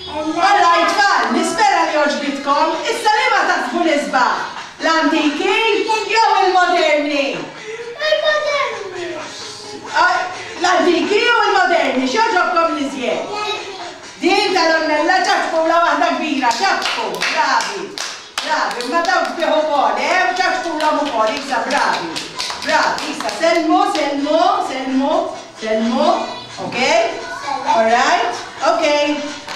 Alla jitfall, nispera li oġbitkom, issa li ma taħsbu l-isbaħ. L-antiki jew il-moderni? Il-moderni. L-antiki jew il-moderni, x'joġobkom li żjed? Din tal-onnella ċaċfu la waħda kbira, ċaċfu, bravi. Bravi, ma dawk biħu kol, ċaċfu la mu kol, issa bravi. Bravi, issa selmu, okay? All right? Okay.